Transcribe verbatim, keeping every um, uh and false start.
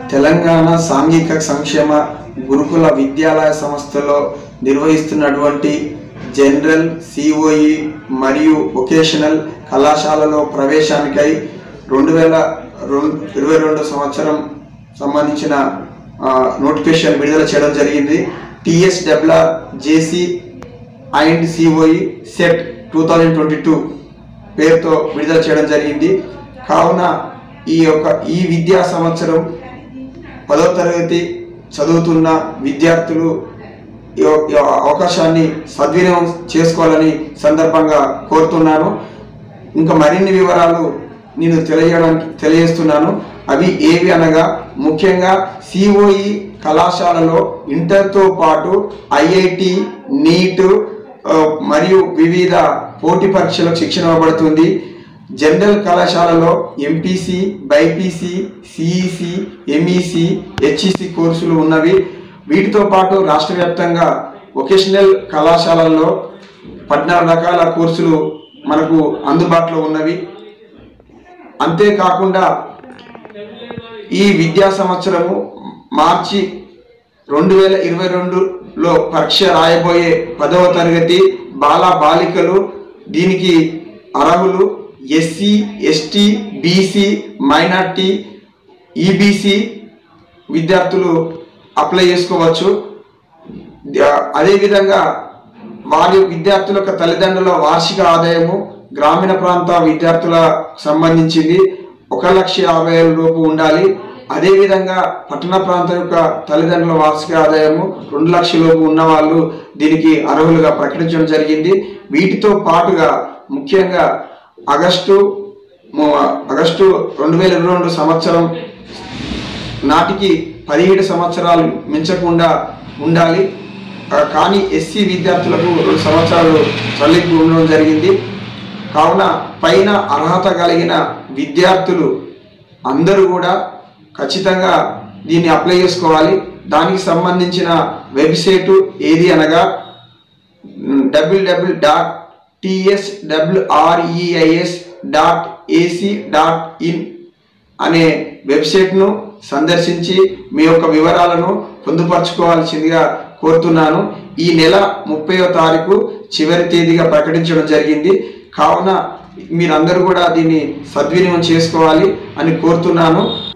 తెలంగాణ సాంఘిక సంక్షేమ గురుకుల విద్యాలయ సంస్థలో నిర్వహిస్తున్నటువంటి జనరల్ సిఓఈ మరియు వొకేషనల్ కళాశాలలో ప్రవేశానికై రెండు వేల ఇరవై రెండు సంవత్సరం సంబంధించిన నోటిఫికేషన్ విడుదల చేయడం జరిగింది. TSWR JC and COE set two thousand twenty two పేరుతో విడుదల చేయడం జరిగింది. కావున ఈ యొక్క ఈ విద్యా సంవత్సరం పదో తరగతి చదువుతున్న విద్యార్థులు ఈ అవకాశాన్ని సద్వినియోగం చేసుకోవాలని సందర్భంగా కోరుతున్నాను. ఇంకా మరిన్ని వివరాలు నేను తెలియడానికి తెలియజేస్తున్నాను. అవి ఏవి అనగా, ముఖ్యంగా సిఓఈ కళాశాలలో ఇంటర్తో పాటు ఐఐటి, నీట్ మరియు వివిధ పోటీ పరీక్షలకు శిక్షణ ఇవ్వబడుతుంది. జనరల్ కళాశాలలో MPC, BiPC, CEC, MEC, HEC కోర్సులు ఉన్నవి. వీటితో పాటు రాష్ట్ర వ్యాప్తంగా వొకేషనల్ కళాశాలల్లో పద్నాలుగు రకాల కోర్సులు మనకు అందుబాటులో ఉన్నవి. అంతేకాకుండా ఈ విద్యా సంవత్సరము మార్చి రెండు వేల ఇరవై రెండులో పరీక్ష రాయబోయే పదవ తరగతి బాల బాలికలు దీనికి అర్హులు. SC, ST, BC, minority, EBC విద్యార్థులు అప్లై చేసుకోవచ్చు. అదేవిధంగా వారి విద్యార్థుల యొక్క తల్లిదండ్రుల వార్షిక ఆదాయము గ్రామీణ ప్రాంత విద్యార్థుల సంబంధించింది ఒక లక్ష యాభై వేల లోపు ఉండాలి. అదేవిధంగా పట్టణ ప్రాంతం యొక్క తల్లిదండ్రుల వార్షిక ఆదాయము రెండు లక్షల లోపు ఉన్న వాళ్ళు దీనికి అర్హులుగా ప్రకటించడం జరిగింది. వీటితో పాటుగా ముఖ్యంగా ఆగస్టు ఆగస్టు రెండు వేల ఇరవై రెండు సంవత్సరం నాటికి పదిహేడు సంవత్సరాలు మించకుండా ఉండాలి. కానీ ఎస్సీ విద్యార్థులకు రెండు సంవత్సరాలు తల్లింపు ఉండడం జరిగింది. కావున పైన అర్హత కలిగిన విద్యార్థులు అందరూ కూడా ఖచ్చితంగా దీన్ని అప్లై చేసుకోవాలి. దానికి సంబంధించిన వెబ్సైటు ఏది అనగా W W dot TSWREIS dot AC dot in అనే వెబ్సైట్ను సందర్శించి మీ యొక్క వివరాలను పొందుపరచుకోవాల్సిందిగా కోరుతున్నాను. ఈ నెల ముప్పైవ తారీఖు చివరి తేదీగా ప్రకటించడం జరిగింది. కావున మీరందరూ కూడా దీన్ని సద్వినియోగం చేసుకోవాలి అని కోరుతున్నాను.